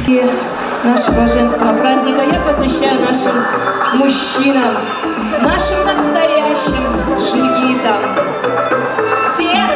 И нашего женского праздника я посвящаю нашим мужчинам, нашим настоящим джигитам. Все!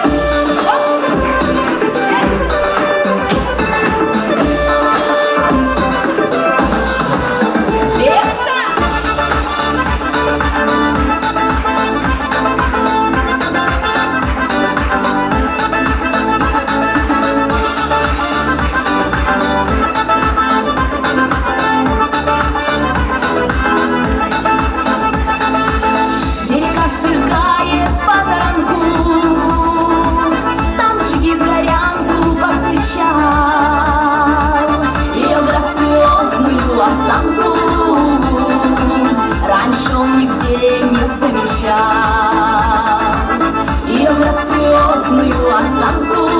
Раньше он нигде не замечал ее грациозную осанку.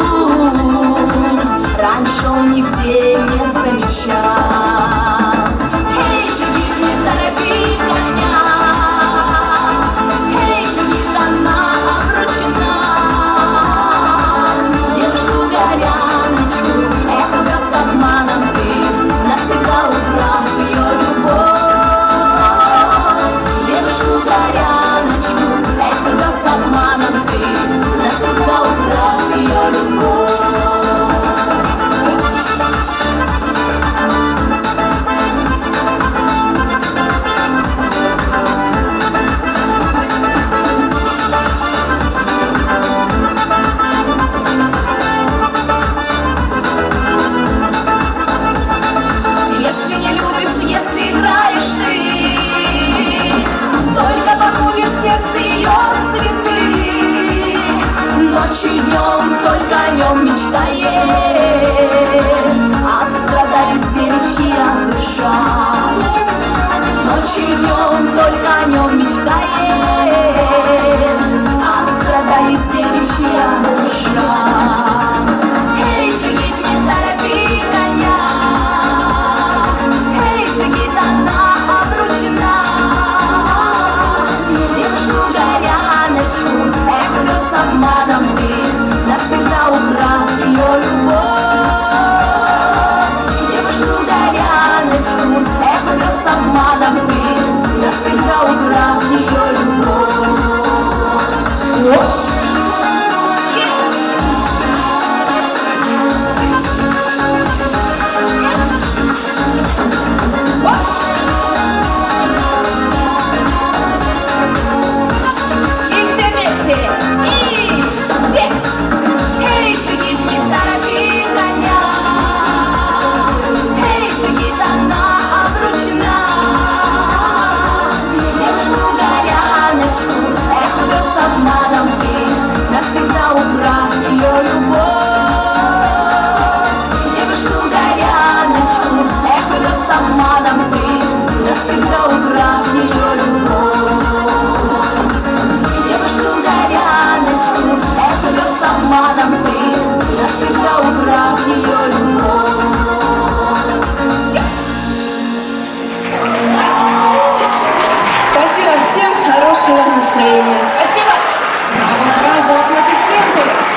Раньше он нигде не замечал. Эй, джигит, не торопи коня. Эй, джигит, она обручена. Девушку-горяночку, эх, вез обманом ты, навсегда убрав ее любовь. Навсегда убрав ее любовь. Если не любишь, если играешь ты, только погубишь в сердце ее цветы. Ночью и днем только о нем мечтает, а страдает девичья душа. Ночью и днем только о нем мечтает, а страдает девичья душа. Эй, джигит, не торопи коня. Эй, джигит, она обручена. Девушку-горяночку, эх, вез обманом ты, навсегда убрав ее любовь. Девушку-горяночку, эх, вез обманом ты, навсегда убрав ее любовь. Навсегда убрав ее любовь. Девушку-горяночку, эх, вез обманом ты, навсегда убрав ее любовь. Девушку-горяночку, эх, вез обманом ты, навсегда убрав ее любовь. Спасибо всем, хорошего настроения. Спасибо! Браво, аплодисменты!